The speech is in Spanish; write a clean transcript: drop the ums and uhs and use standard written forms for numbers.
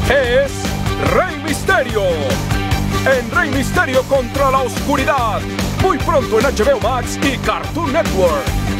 es Rey Misterio. En Rey Misterio contra la Oscuridad. Muy pronto en HBO Max y Cartoon Network.